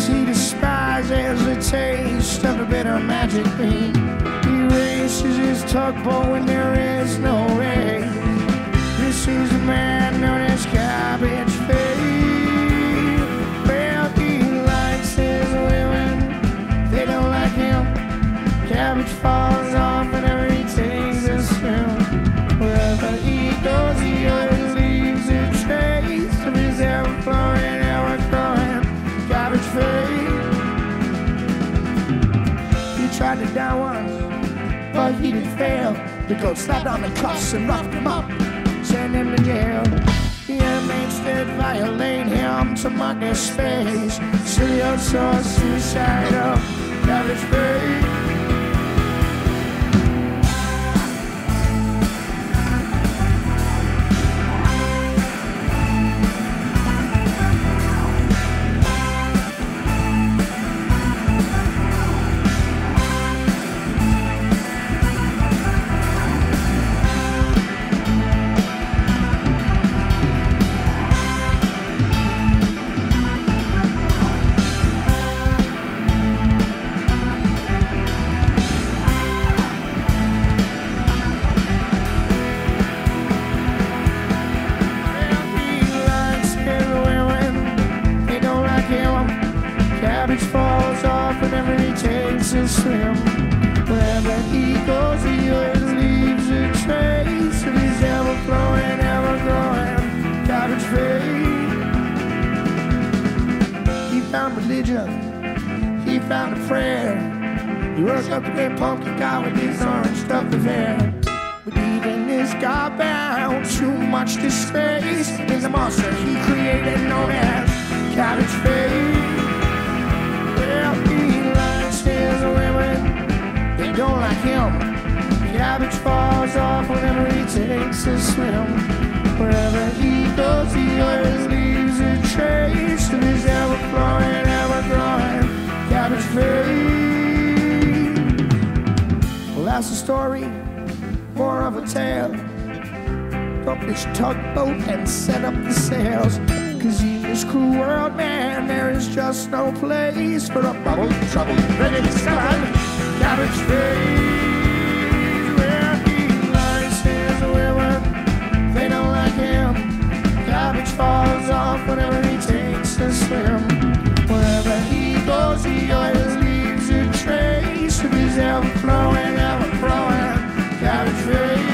he despises the taste of the bitter magic bean. He races his tugboat when there is no rain. This is a man known as Cabbage Face. Well, he likes his women, they don't like him. Cabbage falls off whenever he takes a swim. Wherever he goes, he always leaves a trace of his ever-flowing, ever-growing cabbage face. He tried to die once, but he did fail. The goat slapped on the cuffs and roughed him up, sent him to jail. The inmates did violate him to Monday space. Serial source, suicidal, Cabbage Face. Cabbage falls off whenever he takes a swim. Wherever he goes, he always leaves a trace of his ever-flowing, ever-growing cabbage face. He found religion, he found a prayer. He worked up to get pumpkin guy with his orange stuffed affair. But even this got bound too much disgrace in the monster he created known as Cabbage Face. Well, he likes his women, they don't like him. Cabbage falls off whenever he takes a swim. Wherever he goes, he always leaves a trace of his ever-flowing, ever-growing cabbage face. Well, that's the story, more of a tale. Up this tugboat and set up the sails. 'Cause in this cruel world, man, there is just no place for a bubble trouble ready to start. Cabbage Face, where he likes his women, they don't like him. Cabbage falls off whenever he takes a swim. Wherever he goes, he always leaves a trace of his ever-flowing, ever-growing cabbage face.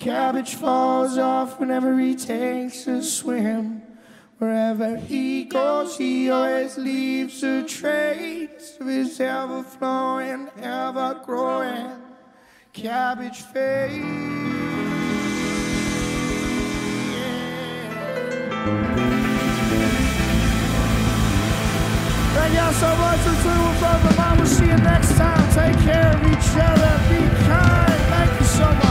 Cabbage falls off whenever he takes a swim. Wherever he goes, he always leaves a trace of his ever-flowing, ever-growing cabbage face. Thank y'all so much for tuning with Brother Mom. We'll see you next time. Take care of each other. Be kind. Thank you so much.